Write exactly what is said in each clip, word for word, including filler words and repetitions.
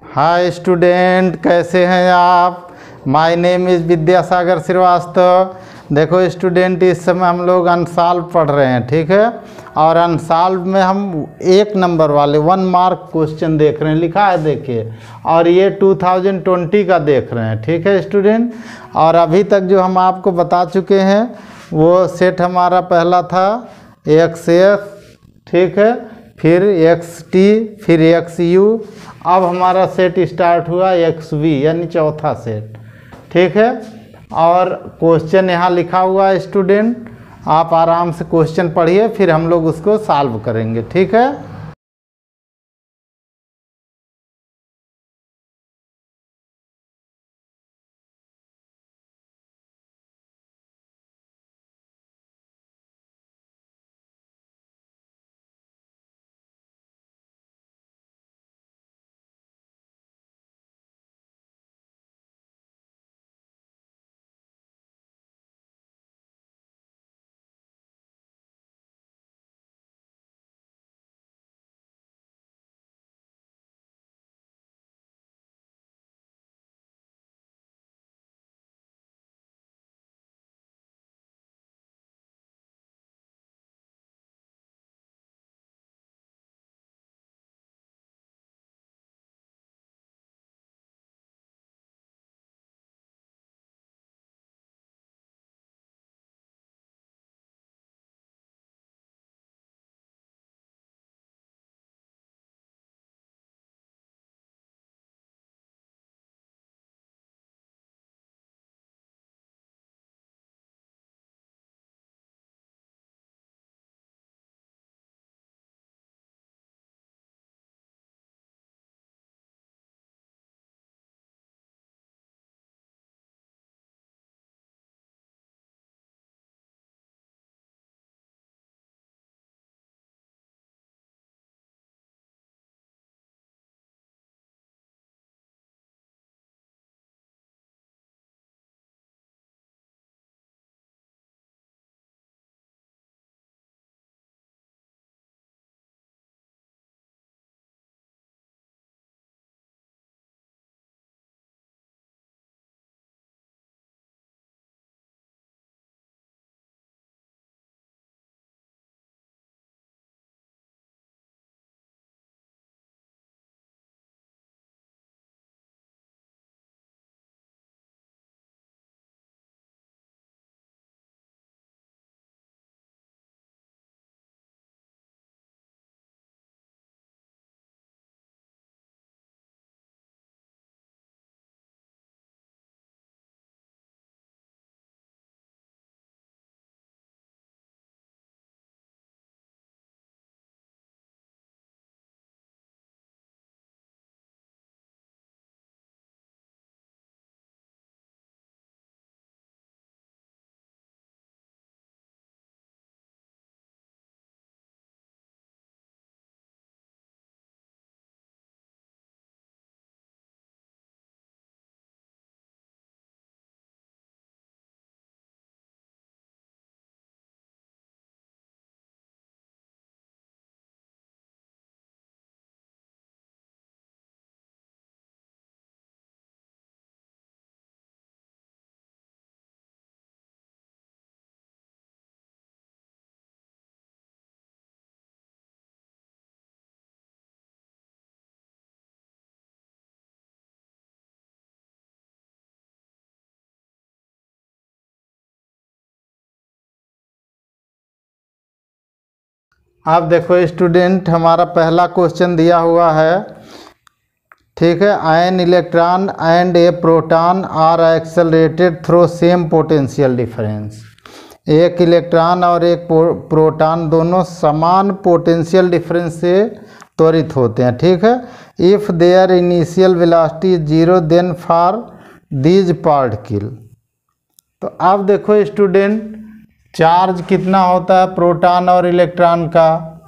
Hi student, कैसे हैं आप। My name is Vidyasagar Srivastava. देखो स्टूडेंट, इस समय हम लोग अनसॉल्व पढ़ रहे हैं, ठीक है। और अनसॉल्व में हम एक नंबर वाले वन मार्क क्वेश्चन देख रहे हैं, लिखा है देखिए। और ये टू थाउजेंड ट्वेंटी का देख रहे हैं, ठीक है स्टूडेंट। और अभी तक जो हम आपको बता चुके हैं वो सेट हमारा पहला था एक्स एस, ठीक है, फिर एक्स टी, फिर एक्स यू। अब हमारा सेट स्टार्ट हुआ एक्स वी, यानी चौथा सेट, ठीक है। और क्वेश्चन यहाँ लिखा हुआ है स्टूडेंट, आप आराम से क्वेश्चन पढ़िए, फिर हम लोग उसको सॉल्व करेंगे, ठीक है। अब देखो स्टूडेंट, हमारा पहला क्वेश्चन दिया हुआ है, ठीक है। An electron and a proton are accelerated through same potential difference. एक इलेक्ट्रॉन और एक प्रोटॉन दोनों समान पोटेंशियल डिफरेंस से त्वरित होते हैं, ठीक है। If there initial velocity is zero then for these particle. तो अब देखो स्टूडेंट, चार्ज कितना होता है प्रोटॉन और इलेक्ट्रॉन का,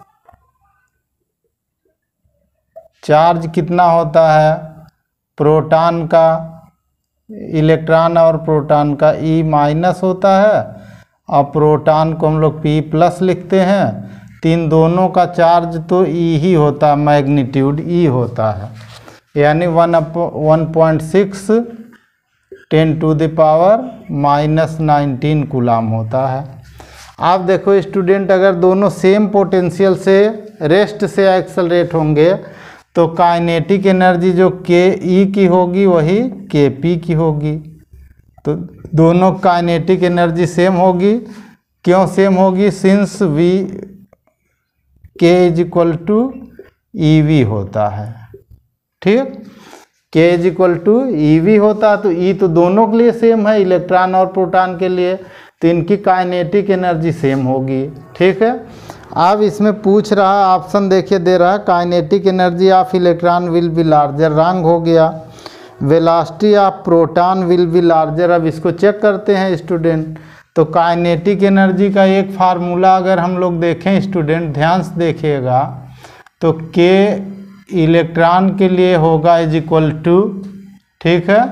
चार्ज कितना होता है प्रोटॉन का, इलेक्ट्रॉन और प्रोटॉन का ई माइनस होता है, और प्रोटॉन को हम लोग पी प्लस लिखते हैं। तीन दोनों का चार्ज तो ई ही होता है, मैग्नीट्यूड ई होता है, यानी one one point six ten to the power minus nineteen coulomb होता है। आप देखो स्टूडेंट, अगर दोनों सेम पोटेंशियल से रेस्ट से एक्सेलरेट होंगे तो काइनेटिक एनर्जी जो के ई की होगी वही के पी की होगी। तो दोनों काइनेटिक एनर्जी सेम होगी। क्यों सेम होगी? Since V K is equal to E V होता है। ठीक, K is equal to E V होता है, तो ई तो दोनों के लिए सेम है, इलेक्ट्रॉन और प्रोटॉन के लिए, तो इनकी काइनेटिक एनर्जी सेम होगी। ठीक है, अब इसमें पूछ रहा है, ऑप्शन देखिए दे रहा है, kinetic energy of electron will be larger, रंग हो गया। Velocity of proton will be larger. अब इसको चेक करते हैं स्टूडेंट। तो काइनेटिक एनर्जी का एक फार्मूला अगर हम लोग देखें स्टूडेंट, ध्यान से देखिएगा, तो के इलेक्ट्रॉन के लिए होगा इज इक्वल टू, ठीक है,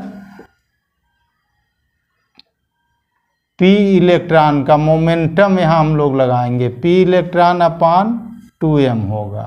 पी इलेक्ट्रॉन का मोमेंटम यहाँ हम लोग लगाएंगे, P electron upon two M होगा।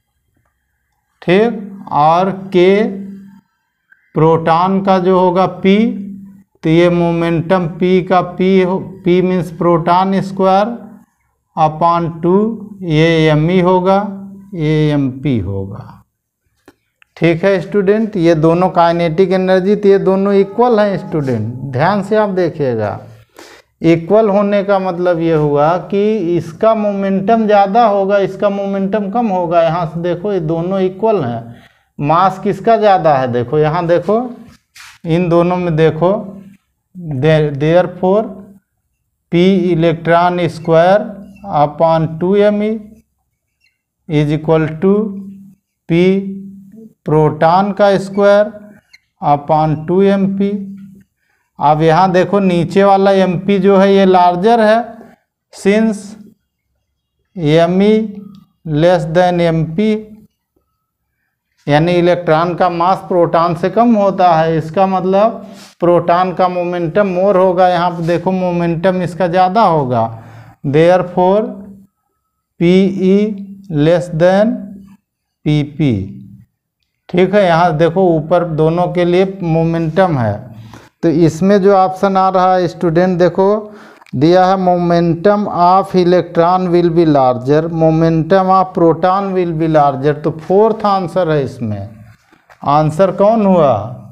ठीक, और के प्रोटॉन का जो होगा पी, तो ये मोमेंटम पी का पी हो, P means proton square upon two, ये एम ई होगा, ये एम पी होगा। ठीक है स्टूडेंट, ये दोनों काइनेटिक एनर्जी, तो ये दोनों इक्वल हैं स्टूडेंट, ध्यान से आप देखिएगा। इक्वल होने का मतलब ये हुआ कि इसका मोमेंटम ज़्यादा होगा, इसका मोमेंटम कम होगा। यहाँ से देखो ये दोनों इक्वल हैं। मास किसका ज़्यादा है? देखो यहाँ देखो, इन दोनों में देखो, therefore P electron square upon two M E is equal to P proton का square upon two M P. अब यहाँ देखो नीचे वाला एम पी जो है ये लार्जर है, since M E less than M P, यानी इलेक्ट्रॉन का मास प्रोटॉन से कम होता है। इसका मतलब प्रोटॉन का मोमेंटम मोर होगा। यहाँ पर देखो मोमेंटम इसका ज़्यादा होगा, therefore P E less than P P. ठीक है, यहाँ देखो ऊपर दोनों के लिए मोमेंटम है, तो इसमें जो ऑप्शन आ रहा है स्टूडेंट देखो दिया है, momentum of electron will be larger, momentum of proton will be larger. तो फोर्थ आंसर है इसमें। आंसर कौन हुआ?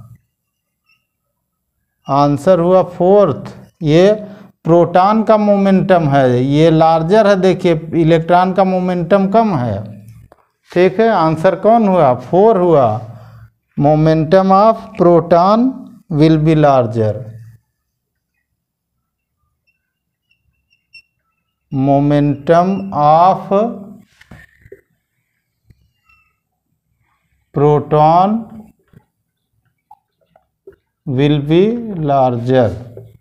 आंसर हुआ फोर्थ, ये प्रोटॉन का मोमेंटम है, ये लार्जर है। देखिए इलेक्ट्रॉन का मोमेंटम कम है। ठीक है, आंसर कौन हुआ? फोर हुआ, momentum of proton will be larger. Momentum of proton will be larger.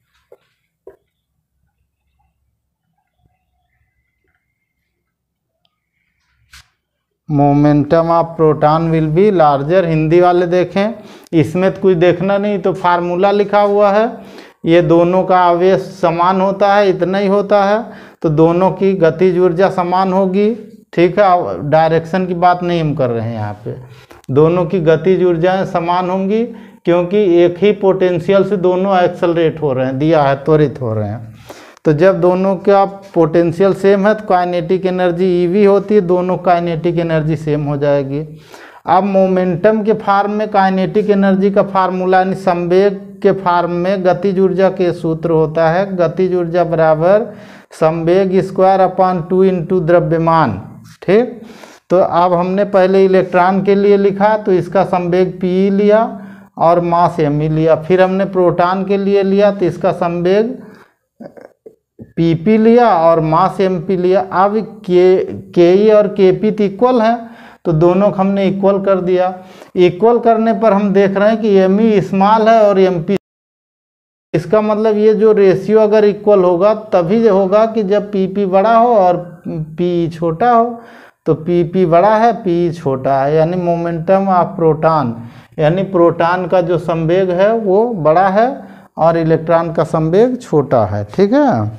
Momentum of proton will be larger. Hindi वाले देखें, इसमें तो कुछ देखना नहीं, तो फार्मूला लिखा हुआ है, ये दोनों का आवेश समान होता है, इतना ही होता है, तो दोनों की गतिज ऊर्जा समान होगी। ठीक है, डायरेक्शन की बात नहीं हम कर रहे हैं यहाँ पे, दोनों की गतिज ऊर्जाएं समान होंगी, क्योंकि एक ही पोटेंशियल से दोनों एक्सेलरेट हो रहे हैं, दिया है त्वरित हो रहे हैं। तो जब दोनों का पोटेंशियल सेम है तो काइनेटिक एनर्जी ईवी होती है, दोनों काइनेटिक एनर्जी सेम हो जाएगी। अब मोमेंटम के फार्म में काइनेटिक एनर्जी का फार्मूला यानी संवेग के फार्म में गतिज ऊर्जा के सूत्र होता है, गतिज ऊर्जा बराबर संवेग स्क्वायर अपान टू इंटू द्रव्यमान। ठीक, तो अब हमने पहले इलेक्ट्रॉन के लिए लिखा, तो इसका संवेग पी लिया और मास एम लिया। फिर हमने प्रोटॉन के लिए लिया, तो इसका संवेग पी पी लिया और मास एम पी लिया। अब के के ई और के पी तो इक्वल हैं, तो दोनों को हमने इक्वल कर दिया। इक्वल करने पर हम देख रहे हैं कि एम ई स्मॉल है और एम पी, इसका मतलब ये जो रेशियो अगर इक्वल होगा तभी होगा कि जब पी पी बड़ा हो और पी छोटा हो। तो पी पी बड़ा है, पी छोटा है, यानी मोमेंटम ऑफ प्रोटॉन, यानी प्रोटॉन का जो संवेग है वो बड़ा है और इलेक्ट्रॉन का संवेग छोटा है। ठीक है,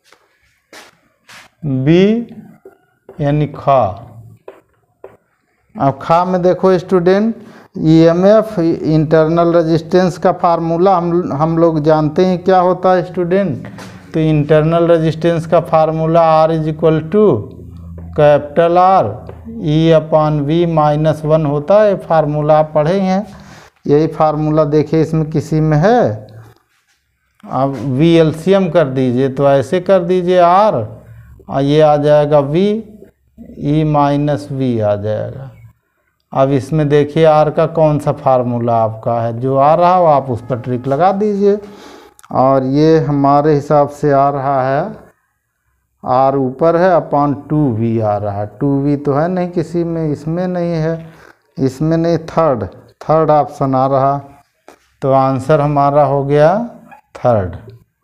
बी यानी खा। अब खा में देखो स्टूडेंट, ईएमएफ इंटरनल रेजिस्टेंस का फार्मूला हम हम लोग जानते हैं क्या होता है स्टूडेंट। तो इंटरनल रेजिस्टेंस का formula R is equal to capital R E upon V minus one होता है। फार्मूला आप पढ़े हैं, यही फार्मूला देखिए इसमें किसी में है। अब वी एलसीएम कर दीजिए तो ऐसे कर दीजिए आर, और ये आ जाएगा वी, ई माइनस वी आ जाएगा। अब इसमें देखिए आर का कौन सा फार्मूला आपका है, जो आ रहा हो आप उस पर ट्रिक लगा दीजिए। और ये हमारे हिसाब से आ रहा है, आर ऊपर है अपॉन टू वी आ रहा है। टू वी तो है नहीं किसी में, इसमें नहीं है, इसमें नहीं, थर्ड थर्ड ऑप्शन आ रहा। तो आंसर हमारा हो गया थर्ड।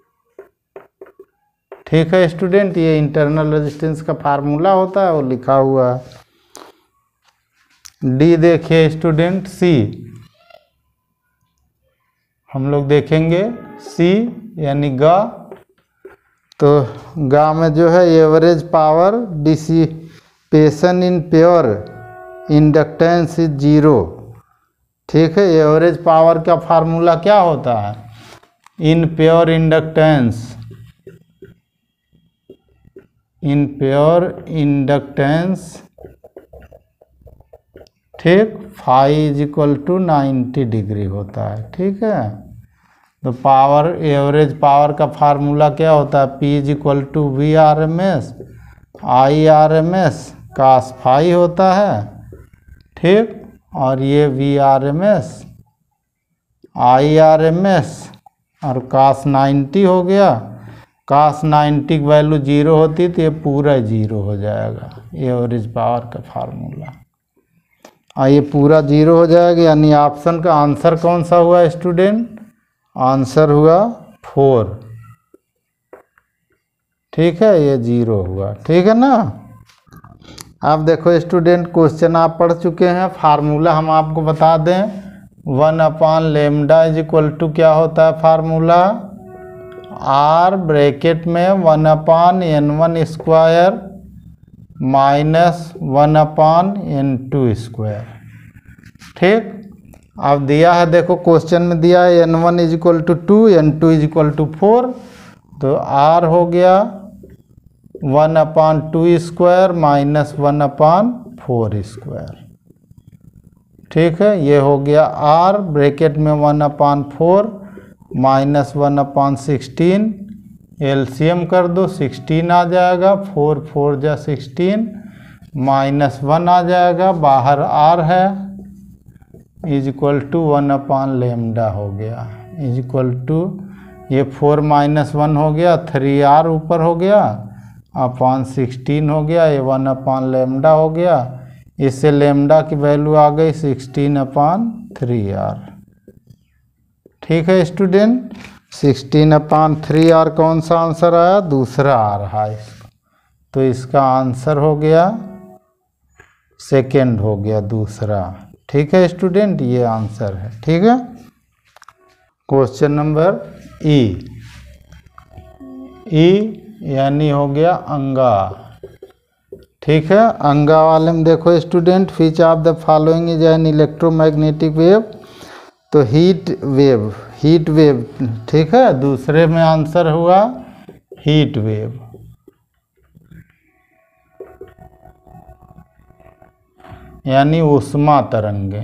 ठीक है स्टूडेंट, ये इंटरनल रेजिस्टेंस का फार्मूला होता है वो लिखा हुआ है। डी देखिए स्टूडेंट, सी हम लोग देखेंगे सी यानी गा। तो गा में जो है average power dissipation in pure inductance is zero. ठीक है, एवरेज पावर का फार्मूला क्या होता है in pure inductance, in pure inductance, ठीक, phi is equal to ninety degree होता है। ठीक है, तो पावर एवरेज पावर का फार्मूला क्या होता है, P is equal to V R M S I R M S cos phi होता है। ठीक, और ये V R M S I R M S और कास नाइन्टी हो गया। कास नाइन्टी की वैल्यू जीरो होती तो ये पूरा जीरो हो जाएगा, एवरेज पावर का फार्मूला। और ये पूरा जीरो हो जाएगा, यानी ऑप्शन का आंसर कौन सा हुआ स्टूडेंट, आंसर हुआ फोर। ठीक है, ये जीरो हुआ। ठीक है ना। अब देखो स्टूडेंट, क्वेश्चन आप पढ़ चुके हैं, फार्मूला हम आपको बता दें, one upon lambda is equal to क्या होता है फार्मूला, आर ब्रैकेट में one upon N one square minus one upon N two square. ठीक, अब दिया है, देखो क्वेश्चन में दिया है N one is equal to two, N two is equal to four. तो आर हो गया one upon two square minus one upon four square. ठीक है, ये हो गया आर ब्रैकेट में one upon four minus one upon sixteen, LCM कर दो सिक्सटीन आ जाएगा, फोर फोर जा सिक्सटीन माइनस वन आ जाएगा, बाहर आर है is equal to one upon lambda हो गया, इज इक्वल टू ये फोर माइनस वन हो गया, थ्री आर ऊपर हो गया अपान सिक्सटीन हो गया, ये वन अपान लेमडा हो गया। इससे लेमडा की वैल्यू आ गई सिक्सटीन अपान थ्री आर। ठीक है student, sixteen upon three R कौन सा आंसर आया, दूसरा आ रहा है। तो इसका आंसर हो गया सेकेंड हो गया, दूसरा। ठीक है स्टूडेंट, ये आंसर है। ठीक है, क्वेश्चन नंबर ई, ई यानी हो गया अंगा। ठीक है, अंगा वाले में देखो student, which of the following is an electromagnetic wave. तो हीट वेव, हीट वेव। ठीक है, दूसरे में आंसर हुआ हीट वेव। यानी ऊष्मा तरंगे।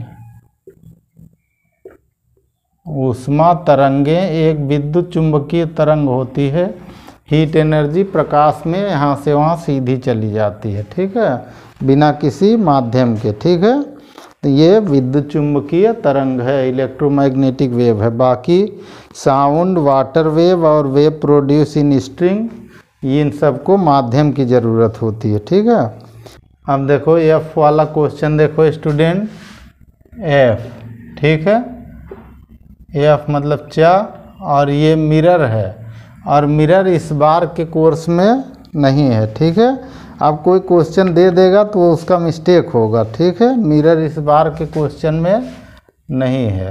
ऊष्मा तरंगे एक विद्युत चुंबकीय तरंग होती है। हीट एनर्जी प्रकाश में यहाँ से वहाँ सीधी चली जाती है। ठीक है, बिना किसी माध्यम के। ठीक है, तो ये विद्युत चुंबकीय तरंग है, इलेक्ट्रोमैग्नेटिक वेव है। बाकी साउंड, वाटर वेव और वेव प्रोड्यूस इन स्ट्रिंग, इन सबको माध्यम की ज़रूरत होती है। ठीक है, अब देखो एफ वाला क्वेश्चन देखो स्टूडेंट, एफ। ठीक है, एफ मतलब चा, और ये मिरर है, और मिरर इस बार के कोर्स में नहीं है। ठीक है, अब कोई क्वेश्चन दे देगा तो उसका मिस्टेक होगा। ठीक है, मिरर इस बार के क्वेश्चन में नहीं है,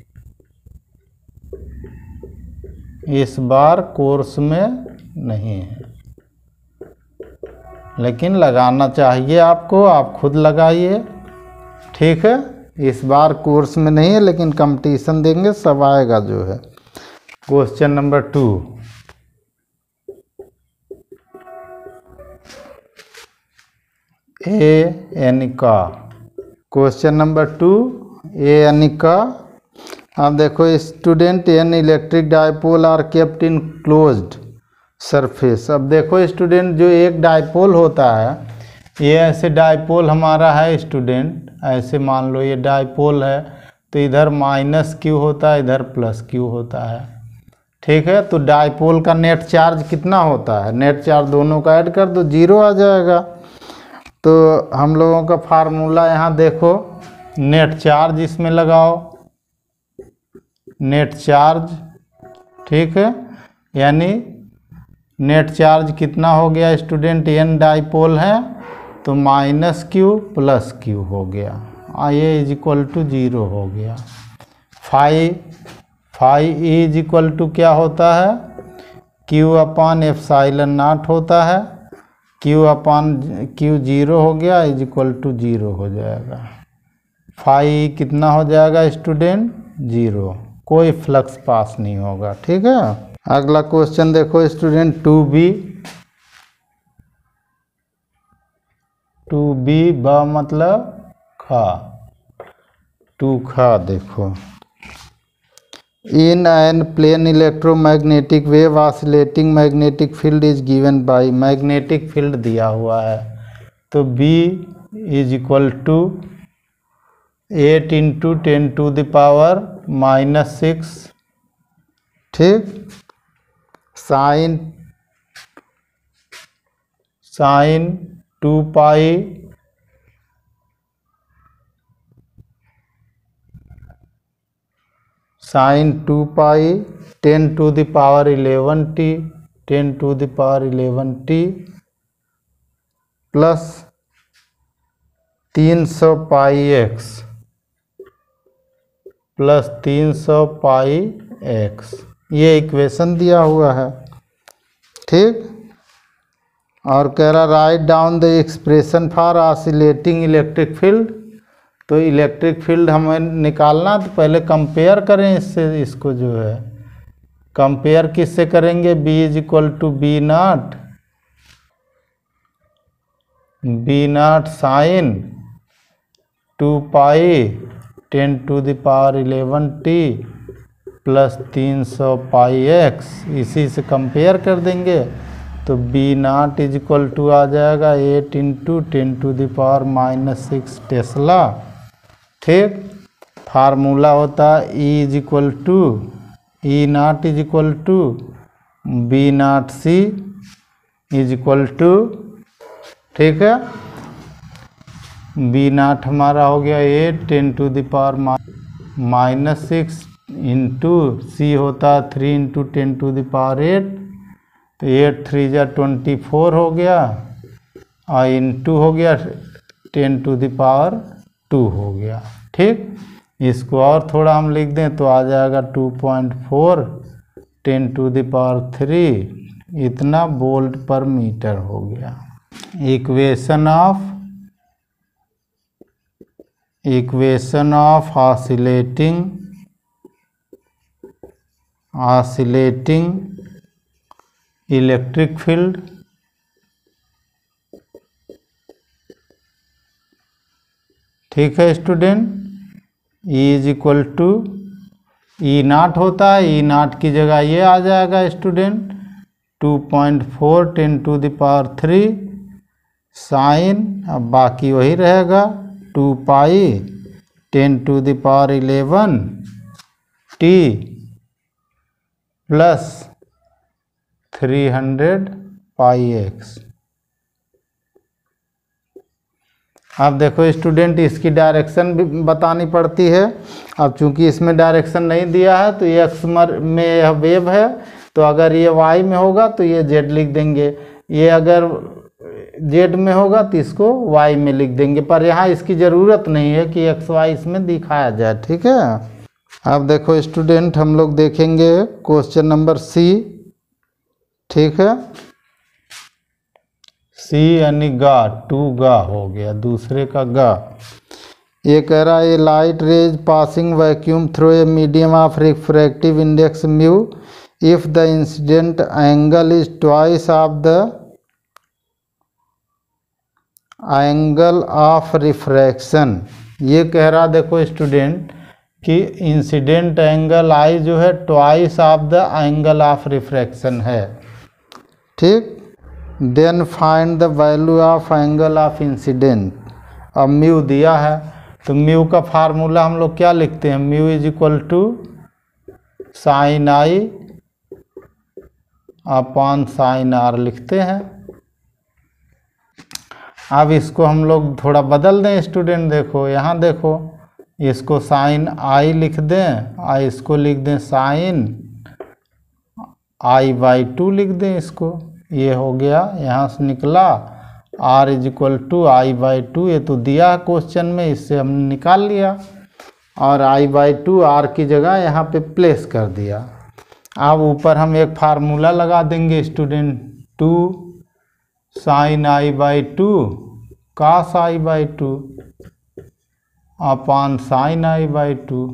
इस बार कोर्स में नहीं है, लेकिन लगाना चाहिए आपको, आप खुद लगाइए। ठीक है, इस बार कोर्स में नहीं है लेकिन कंपटीशन देंगे सब आएगा जो है। क्वेश्चन नंबर टू, ए यानी का। क्वेश्चन नंबर टू, ए यानी का। अब देखो student, an electric dipole are kept in closed surface. अब देखो स्टूडेंट, जो एक डायपोल होता है, ये ऐसे डायपोल हमारा है स्टूडेंट, ऐसे मान लो ये डायपोल है, तो इधर माइनस क्यू होता है, इधर प्लस क्यू होता है। ठीक है, तो डायपोल का नेट चार्ज कितना होता है, नेट चार्ज दोनों का ऐड कर दो, जीरो आ जाएगा। तो हम लोगों का फार्मूला यहाँ देखो, नेट चार्ज इसमें लगाओ, नेट चार्ज, ठीक है, यानी नेट चार्ज कितना हो गया स्टूडेंट, एन डाइपोल है तो माइनस क्यू प्लस क्यू हो गया, ये इज इक्वल टू जीरो हो गया। Five five is equal to क्या होता है, क्यू अपान एप्सिलॉन नॉट होता है, क्यू अपान क्यू जीरो हो गया, इज इक्वल टू जीरो हो जाएगा। फाइव कितना हो जाएगा स्टूडेंट, जीरो, कोई फ्लक्स पास नहीं होगा। ठीक है, अगला क्वेश्चन देखो student, two B. Two B ब मतलब खा, टू खा। देखो, in a plane electromagnetic wave oscillating magnetic field is given by, magnetic field दिया हुआ है, तो B is equal to eight into ten to the power minus six, ठीक, sine sine two pi sine two pi ten to the power eleven T, ten to the power eleven T plus तीन सौ पाई x plus तीन सौ पाई x, ये equation दिया हुआ है। ठीक, और कह रहा write down the expression for oscillating electric field. तो इलेक्ट्रिक फील्ड हमें निकालना, तो पहले कंपेयर करें इससे, इसको जो है कंपेयर किससे करेंगे, B is equal to B naught, B naught sine two pi ten to the power eleven T plus तीन सौ पाई एक्स, इसी से कंपेयर कर देंगे, तो B naught is equal to आ जाएगा eight into ten to the power minus six tesla. ठीक, फार्मूला होता है E is equal to E naught is equal to B naught C is equal to, ठीक है, बी नाट हमारा हो गया eight ten to the power minus six into C होता है three into ten to the power eight, तो eight three जा twenty four हो गया, और इंटू हो गया ten to the power two हो गया। ठीक, इसको और थोड़ा हम लिख दें तो आ जाएगा two point four ten to the power three, इतना वोल्ट पर मीटर हो गया। Equation of equation of oscillating oscillating electric field ठीक है student, E is equal to E naught होता है, ई नाट की जगह ये आ जाएगा student two point four ten to the power three sine, अब बाकी वही रहेगा two pi ten to the power eleven T plus three hundred pi x. अब देखो स्टूडेंट, इसकी डायरेक्शन भी बतानी पड़ती है। अब चूंकि इसमें डायरेक्शन नहीं दिया है तो ये एक्स में यह वेव है, तो अगर ये वाई में होगा तो ये जेड लिख देंगे, ये अगर जेड में होगा तो इसको वाई में लिख देंगे, पर यहाँ इसकी ज़रूरत नहीं है कि एक्स वाई इसमें दिखाया जाए। ठीक है, अब देखो स्टूडेंट, हम लोग देखेंगे क्वेश्चन नंबर सी। ठीक है, सी यानी गा, टू गा हो गया, दूसरे का गा। ये कह रहा है light rays passing vacuum through a medium of refractive index mu if the incident angle is twice of the angle of refraction. ये कह रहा देखो स्टूडेंट कि इंसिडेंट एंगल आई जो है twice of the angle of refraction है, ठीक। Then find the value of angle of incidence. अब म्यू दिया है तो म्यू का फार्मूला हम लोग क्या लिखते हैं, mu is equal to sine I upon sine R लिखते हैं। अब इसको हम लोग थोड़ा बदल दें स्टूडेंट, देखो यहाँ देखो, इसको साइन आई लिख दें और इसको लिख दें साइन आई बाई टू लिख दें इसको। ये हो गया, यहाँ से निकला R is equal to I by two, ये तो दिया है क्वेश्चन में, इससे हमने निकाल लिया और आई बाई टू आर की जगह यहाँ पे प्लेस कर दिया। अब ऊपर हम एक फार्मूला लगा देंगे student, two sine I by two cos I by two upon sine I by two,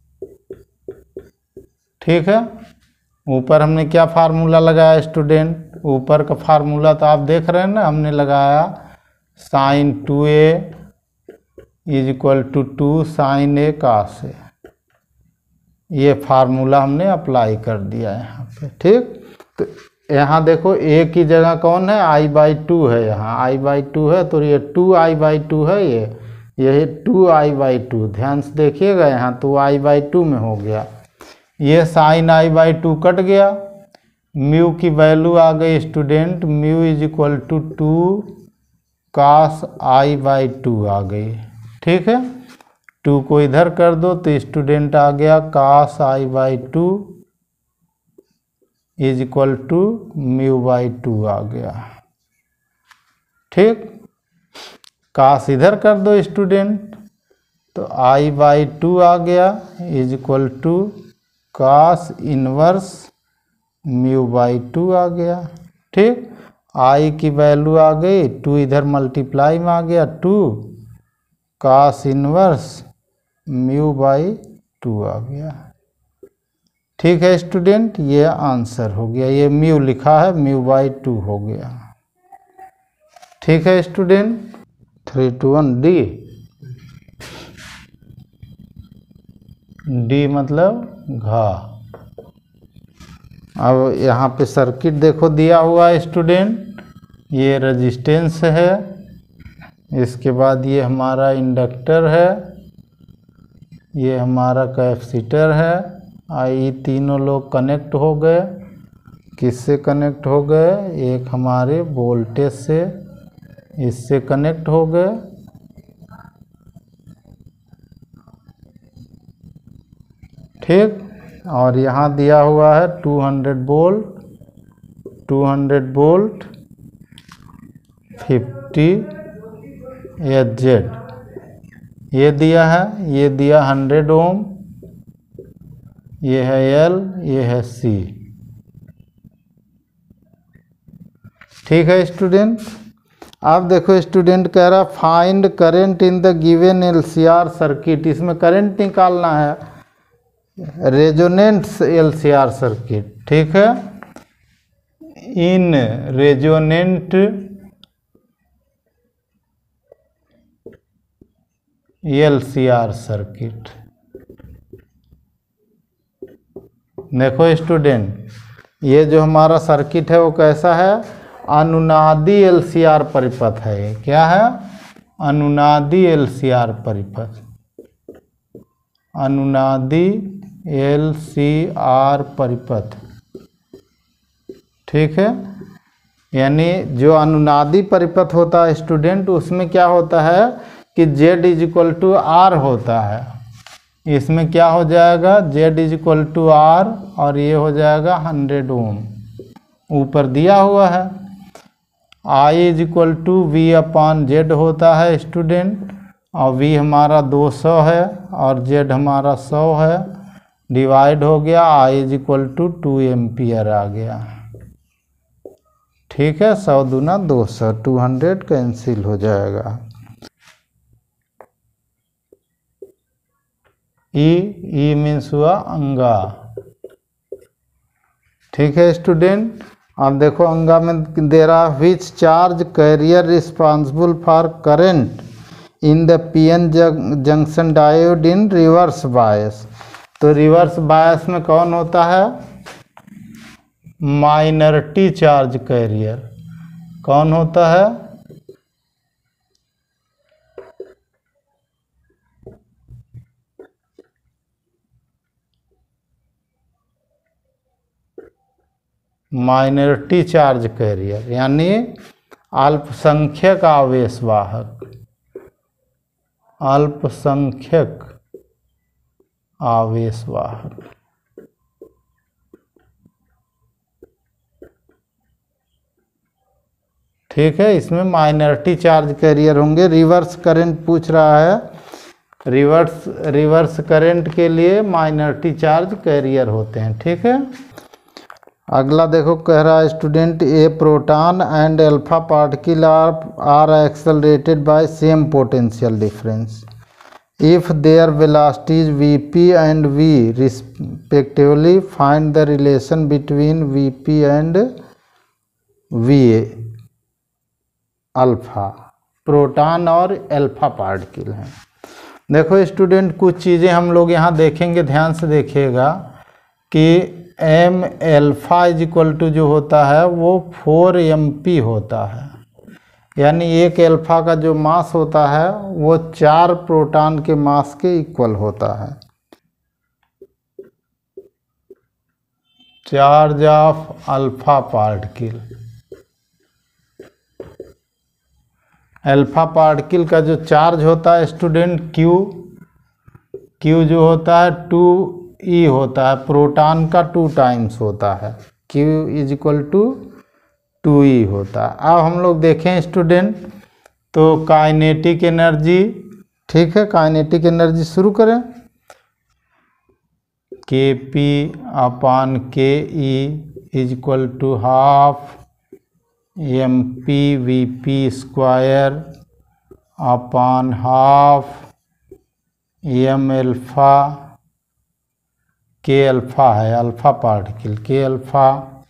ठीक है। ऊपर हमने क्या फार्मूला लगाया स्टूडेंट, ऊपर का फार्मूला तो आप देख रहे हैं ना, हमने लगाया sine two A is equal to two sine A cos A. ये फार्मूला हमने अप्लाई कर दिया यहाँ पे, ठीक। तो यहाँ देखो ए की जगह कौन है, आई बाई टू है, यहाँ आई बाई टू है तो ये टू आई बाई टू है, ये यही टू आई बाई टू, ध्यान से देखिएगा, यहाँ तो आई बाई टू में हो गया। ये sine I by two cut गया, म्यू की वैल्यू आ गई student, mu is equal to two cos I by two आ गई, ठीक है। टू को इधर कर दो तो स्टूडेंट आ गया cos I by two is equal to mu by two आ गया, ठीक। कास इधर कर दो स्टूडेंट तो आई बाई टू आ गया is equal to cos inverse mu by two आ गया, ठीक। आई की वैल्यू आ गई, टू इधर मल्टीप्लाई में आ गया, two cos inverse mu by two आ गया, ठीक है स्टूडेंट। ये आंसर हो गया, ये म्यू लिखा है, म्यू बाई टू हो गया, ठीक है student. Three two one D, D मतलब घा। अब यहाँ पे सर्किट देखो दिया हुआ है स्टूडेंट, ये रेजिस्टेंस है, इसके बाद ये हमारा इंडक्टर है, ये हमारा कैपेसिटर है, आई तीनों लोग कनेक्ट हो गए, किससे कनेक्ट हो गए, एक हमारे वोल्टेज से, इससे कनेक्ट हो गए, ठीक। और यहाँ दिया हुआ है two hundred volt, two hundred volt fifty H Z, ये दिया है, ये दिया हंड्रेड ओम, ये है एल, ये है सी, ठीक है स्टूडेंट। अब देखो स्टूडेंट कह रहा find current in the given LCR circuit, इसमें करंट निकालना है, रेजोनेंट एलसीआर सर्किट, ठीक है। इन रेजोनेंट एलसीआर सर्किट, देखो स्टूडेंट ये जो हमारा सर्किट है वो कैसा है, अनुनादी एलसीआर परिपथ है, ये क्या है, अनुनादी एलसीआर परिपथ, अनुनादी एलसीआर परिपथ, ठीक है। यानी जो अनुनादी परिपथ होता है स्टूडेंट, उसमें क्या होता है कि Z is equal to R होता है, इसमें क्या हो जाएगा, Z is equal to R और ये हो जाएगा हंड्रेड ओम, ऊपर दिया हुआ है। I is equal to V upon Z होता है स्टूडेंट, और V हमारा दो सौ है और Z हमारा सौ है, डिवाइड हो गया, I is equal to two ampere आ गया, ठीक है। सौ दूना दो सौ, टू हंड्रेड कैंसिल हो जाएगा। ई, ई मीन्स हुआ अंगा। ठीक है स्टूडेंट, अब देखो अंगा में दे रहा which charge carrier responsible for current in the P N junction diode in reverse bias. तो रिवर्स बायस में कौन होता है? Minority charge carrier. कौन होता है? माइनॉरिटी चार्ज कैरियर यानी अल्पसंख्यक आवेशवाहक। अल्पसंख्यक आवेशवाहक। ठीक है, इसमें माइनॉरिटी चार्ज कैरियर होंगे। रिवर्स करंट पूछ रहा है, रिवर्स रिवर्स करंट के लिए माइनॉरिटी चार्ज कैरियर होते हैं। ठीक है, अगला देखो कह रहा है student A proton and alpha particle are are accelerated by same potential difference if their velocities VP and V respectively find the relation between VP and V alpha. Proton और अल्फा पार्टिकल हैं। देखो student कुछ चीज़ें हम लोग यहाँ देखेंगे, ध्यान से देखिएगा कि M alpha is equal to जो होता है वो फोर एम पी होता है, यानी एक एल्फा का जो मास होता है वो चार प्रोटॉन के मास के इक्वल होता है। Charge of alpha particle, alpha particle का जो चार्ज होता है स्टूडेंट क्यू, क्यू जो होता है टू ई होता है, प्रोटॉन का टू टाइम्स होता है, Q is equal to two E होता है। अब हम लोग देखें स्टूडेंट तो काइनेटिक एनर्जी, ठीक है, काइनेटिक एनर्जी शुरू करें। के P upon K E is equal to half M P V P square upon half M alpha, K alpha है अल्फा पार्टिकल, के अल्फा,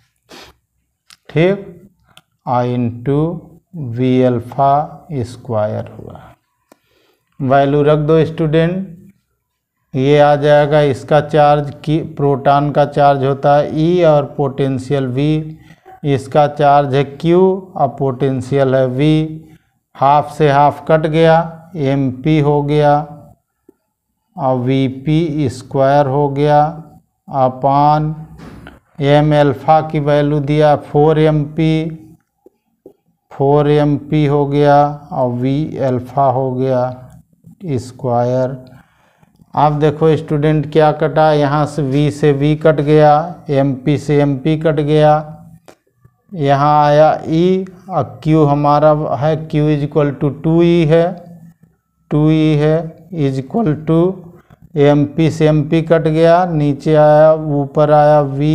ठीक, I into V alpha square हुआ। Value रख दो student, ये आ जाएगा इसका चार्ज की, प्रोटॉन का चार्ज होता है ई और पोटेंशियल वी, इसका चार्ज है क्यू और पोटेंशियल है वी। हाफ से हाफ कट गया, एम पी हो गया और वी पी स्क्वायर हो गया अपान एम एल्फा की वैल्यू दिया four M P, four M P हो गया और वी एल्फा हो गया स्क्वायर। अब देखो स्टूडेंट क्या कटा, यहाँ से v से v कट गया, mp से mp कट गया, यहाँ आया e और q हमारा है q is equal to two E है, टू ई है इज इक्वल टू mp से mp कट गया, नीचे आया ऊपर आया v,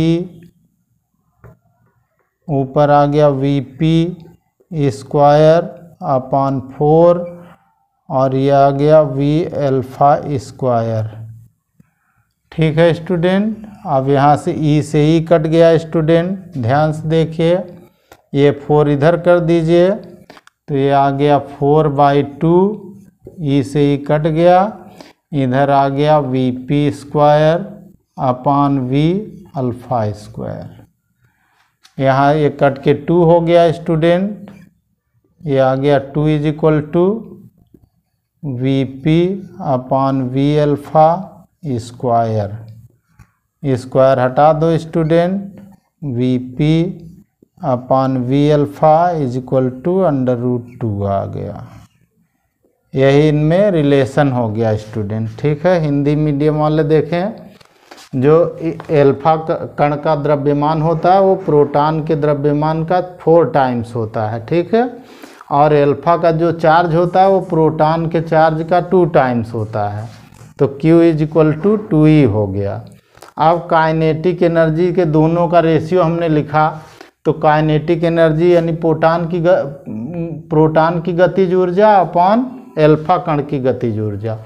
ऊपर आ गया vp स्क्वायर अपॉन फोर और ये आ गया वी अल्फा स्क्वायर। ठीक है स्टूडेंट, अब यहाँ से ई से ई कट गया स्टूडेंट, ध्यान से देखिए, ये फोर इधर कर दीजिए तो ये आ गया फोर बाई टू, ई से ई कट गया, इधर आ गया V P square upon V alpha square. यहाँ ये कट के टू हो गया स्टूडेंट, ये आ गया two is equal to V P upon V alpha square, square हटा दो student, V P upon V alpha is equal to under root two आ गया। यही इनमें रिलेशन हो गया स्टूडेंट। ठीक है, हिंदी मीडियम वाले देखें, जो अल्फा कण का द्रव्यमान होता है वो प्रोटॉन के द्रव्यमान का फोर टाइम्स होता है, ठीक है, और अल्फा का जो चार्ज होता है वो प्रोटॉन के चार्ज का टू टाइम्स होता है, तो Q is equal to two E हो गया। अब काइनेटिक एनर्जी के दोनों का रेशियो हमने लिखा, तो काइनेटिक एनर्जी यानी प्रोटॉन की प्रोटॉन की गतिज ऊर्जा अपॉन अल्फा कण की गतिज ऊर्जा।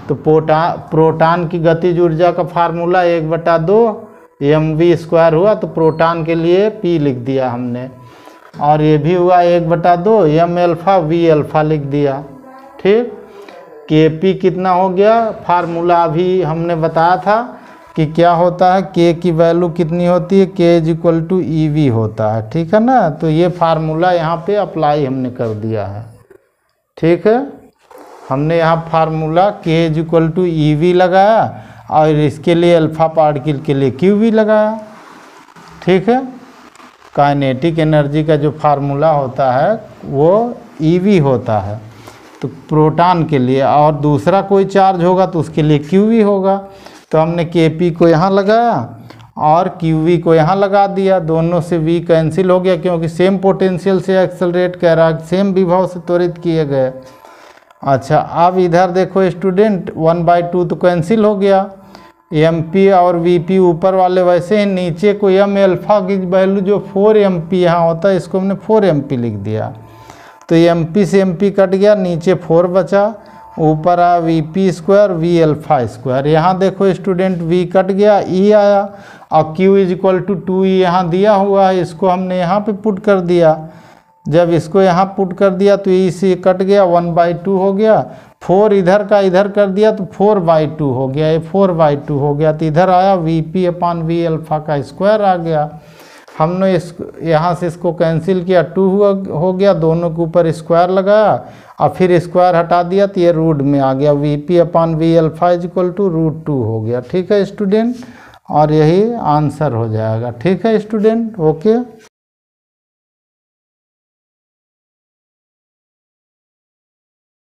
तो पोटा प्रोटॉन की गतिज ऊर्जा का फार्मूला एक बटा दो एम वी स्क्वायर हुआ, तो प्रोटॉन के लिए पी लिख दिया हमने, और ये भी हुआ एक बटा दो एम एल्फ़ा वी अल्फ़ा लिख दिया। ठीक, के पी कितना हो गया, फार्मूला अभी हमने बताया था कि क्या होता है, के की वैल्यू कितनी होती है, K is equal to E V होता है। ठीक है ना, तो ये फार्मूला यहाँ पे अप्लाई हमने कर दिया है। ठीक है, हमने यहाँ formula K is equal to E V लगाया और इसके लिए अल्फा पार्टिकल के लिए क्यू वी लगाया। ठीक है, काइनेटिक एनर्जी का जो फार्मूला होता है वो ई वी होता है, तो प्रोटॉन के लिए, और दूसरा कोई चार्ज होगा तो उसके लिए क्यू वी होगा। तो हमने के पी को यहाँ लगाया और क्यू वी को यहाँ लगा दिया, दोनों से वी कैंसिल हो गया क्योंकि सेम पोटेंशियल से एक्सेलरेट कह रहा है, सेम विभव से त्वरित किए गए। अच्छा, अब इधर देखो स्टूडेंट, वन बाई टू तो कैंसिल हो गया, एम पी और वी पी ऊपर वाले वैसे ही, नीचे को एम एल्फ़ा की वैल्यू जो फोर एम पी यहाँ होता है इसको हमने फोर एम पी लिख दिया, तो एम पी से एम पी कट गया, नीचे फोर बचा, ऊपर आ V P square V alpha square. यहाँ देखो स्टूडेंट वी कट गया, ई आया, और Q is equal to two E यहाँ दिया हुआ है, इसको हमने यहाँ पे पुट कर दिया। जब इसको यहाँ पुट कर दिया तो ई से कट गया, वन बाई टू हो गया, फोर इधर का इधर कर दिया तो फोर बाई टू हो गया, ये फोर बाई टू हो गया, तो इधर आया V P upon V alpha का स्क्वायर आ गया। हमने इस यहाँ से इसको कैंसिल किया, टू हुआ हो गया, दोनों के ऊपर स्क्वायर लगाया और फिर स्क्वायर हटा दिया तो ये रूट में आ गया, V P upon V alpha is equal to root two हो गया। ठीक है स्टूडेंट, और यही आंसर हो जाएगा। ठीक है स्टूडेंट, ओके।